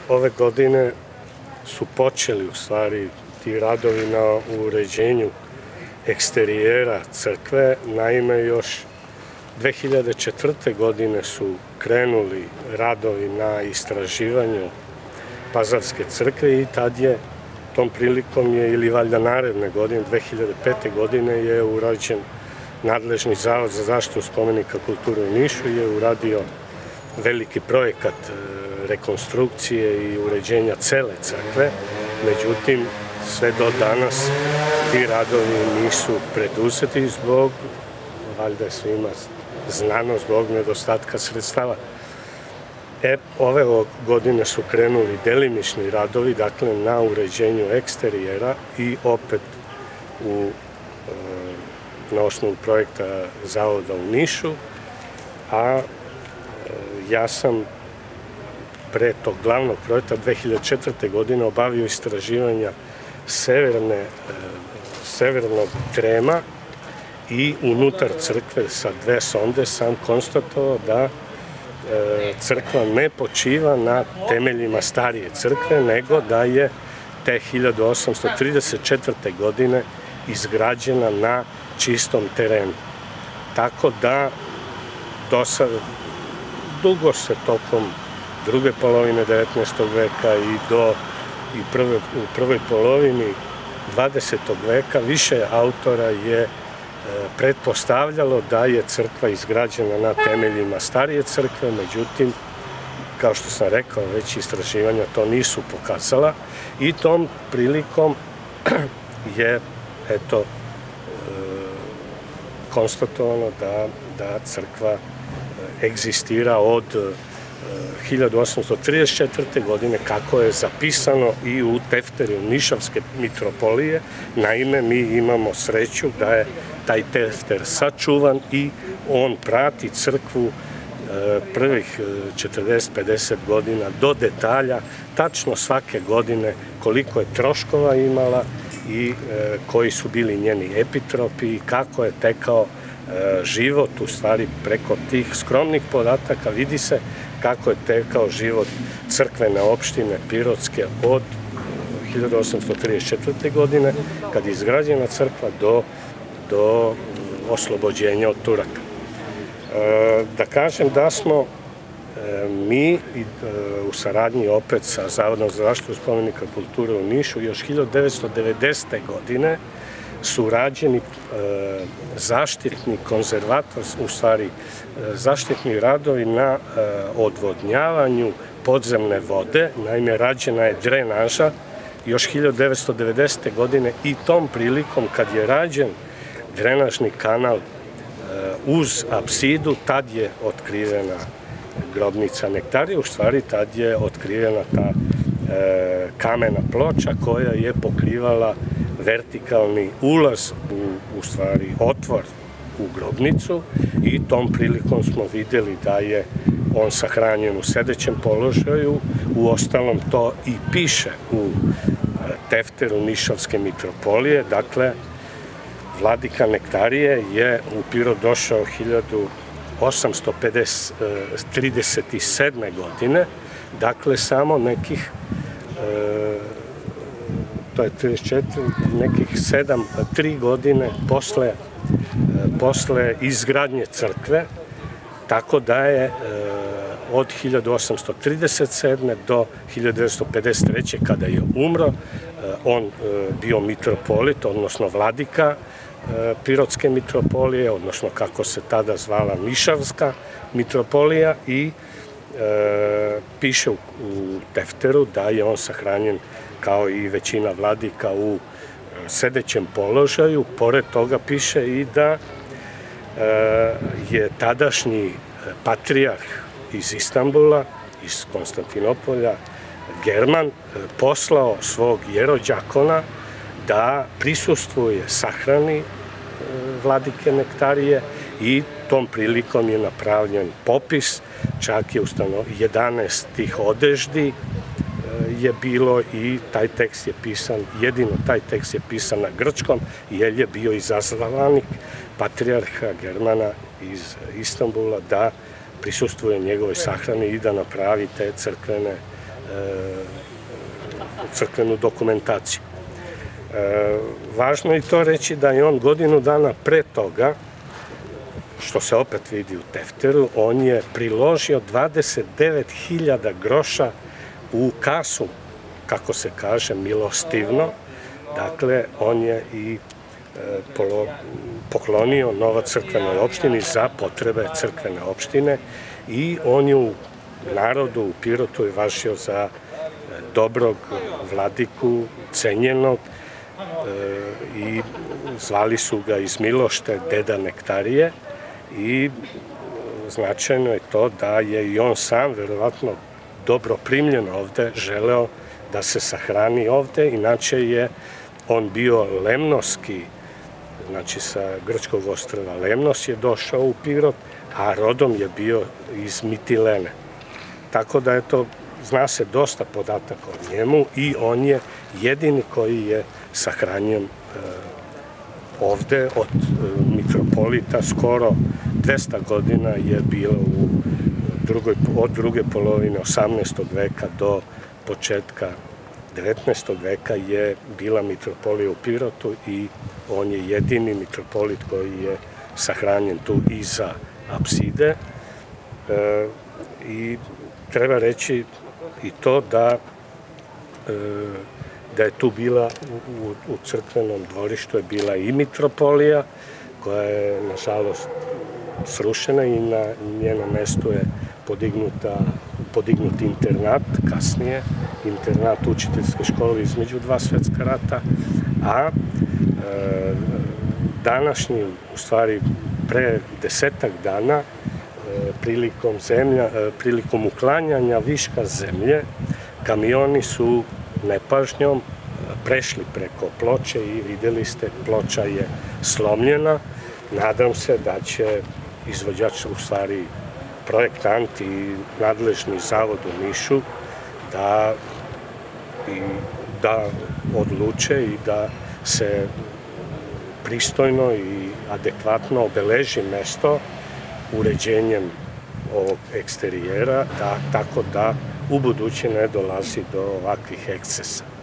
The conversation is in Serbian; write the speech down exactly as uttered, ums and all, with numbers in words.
ove godine su počeli u stvari ti radovi na uređenju eksterijera crkve. Naime, još dve hiljade četvrte. godine su krenuli radovi na istraživanju Pazarske crkve i tad je, tom prilikom je, ili valjda naredne godine, dve hiljade pete. godine je urađen nadležni Zavod za zaštitu spomenika kulture u Nišu, je uradio veliki projekat rekonstrukcije i uređenja cele crkve. Međutim, sve do danas ti radovi nisu preduzeti zbog, valjda svima znano, zbog nedostatka sredstava. E, ove godine su krenuli delimični radovi, dakle, na uređenju eksterijera i opet u, na osnovu projekta Zavoda u Nišu, a ja sam pre tog glavnog projekta dve hiljade četvrte. godine obavio istraživanja severne, severnog trema i unutar crkve sa dve sonde sam konstatovao da crkva ne počiva na temeljima starije crkve, nego da je te hiljadu osamsto trideset četvrte. godine izgrađena na čistom terenu. Tako da do sad, dugo se tokom druge polovine devetnaestog. veka i do i prve, u prvoj polovini dvadesetog. veka više autora je e, pretpostavljalo da je crkva izgrađena na temeljima starije crkve, međutim, kao što sam rekao, već istraživanja to nisu pokazala i tom prilikom je, eto, e, konstatovano da, da crkva egzistira od hiljadu osamsto trideset četvrte. godine, kako je zapisano i u tefteru Nišavske mitropolije. Naime, mi imamo sreću da je taj tefter sačuvan i on prati crkvu prvih četrdeset do pedeset godina do detalja, tačno svake godine koliko je troškova imala i koji su bili njeni epitropi i kako je tekao život, u stvari preko tih skromnih podataka vidi se kako je tekao život crkvene opštine Pirotske od hiljadu osamsto trideset četvrte. godine, kad je izgrađena crkva, do, do oslobođenja od Turaka. E, da kažem da smo e, mi e, u saradnji opet sa Zavodom za zaštitu spomenika kulture u Nišu još hiljadu devetsto devedesete. godine su rađeni e, zaštitni konzervator, u stvari e, zaštitni radovi na e, odvodnjavanju podzemne vode. Naime, rađena je drenaža još hiljadu devetsto devedesete. godine i tom prilikom kad je rađen drenažni kanal e, uz apsidu, tad je otkrivena grobnica Nektarije, u stvari tad je otkrivena ta e, kamena ploča koja je pokrivala vertikalni ulaz, u, u stvari otvor u grobnicu i tom prilikom smo vidjeli da je on sahranjen u sedećem položaju. U ostalom to i piše u tefteru Nišavske mitropolije. Dakle, vladika Nektarije je u Pirot došao hiljadu osamsto trideset sedme. godine, dakle samo nekih to je trideset četiri, nekih sedam, tri godine posle, posle izgradnje crkve, tako da je od hiljadu osamsto trideset sedme. do hiljadu devetsto pedeset treće. kada je umro, on bio mitropolit, odnosno vladika Pirotske mitropolije, odnosno kako se tada zvala Nišavska mitropolija i e, piše u, u tefteru da je on sahranjen kao i većina vladika u sedećem položaju. Pored toga piše i da e, je tadašnji patrijarh iz Istanbula, iz Konstantinopolja, German, poslao svog jerođakona da prisustvuje sahrani vladike Nektarije i tom prilikom je napravljen popis, čak je ustanovljeno jedanaest tih odeždi je bilo i taj tekst je pisan, jedino taj tekst je pisan na grčkom, jer je bio izaslanik patrijarha Germana iz Istanbula da prisustvuje njegovoj sahrani i da napravi te crkvene crkvenu dokumentaciju. Važno je i to reći da je on godinu dana pre toga, što se opet vidi u tefteru, on je priložio dvadeset devet hiljada groša u kasu, kako se kaže, milostivno. Dakle, on je i poklonio novac crkvenoj opštini za potrebe crkvene opštine i on je u narodu u Pirotu je važio za dobrog vladiku, cenjenog, i zvali su ga iz Milošte Deda Nektarije i značajno je to da je i on sam verovatno dobro primljen ovde, želeo da se sahrani ovde, inače je on bio lemnoski, znači sa grčkog ostrva Lemnos je došao u Pirot, a rodom je bio iz Mitilene. Tako da, eto, zna se dosta podataka o njemu i on je jedini koji je sahranjen ovde od mitropolita. Skoro dvesta godina je bilo u drugoj, od druge polovine osamnaestog veka do početka devetnaestog veka je bila mitropolija u Pirotu i on je jedini mitropolit koji je sahranjen tu iza apside. I treba reći i to da da je tu bila u crkvenom dvorištu je bila i mitropolija koja je nažalost srušena i na njenom mestu je podignut internat kasnije, internat učiteljske škole između dva svetska rata, a današnji, u stvari pre desetak dana, prilikom zemlja, prilikom uklanjanja viška zemlje, kamioni su nepažnjom prešli preko ploče i videli ste, ploča je slomljena. Nadam se da će izvođač, u stvari projektant i nadležni zavod u Nišu da, i, da odluče i da se pristojno i adekvatno obeleži mesto uređenjem ovog eksterijera, da, tako da u buduće ne dolazi do ovakvih ekscesa.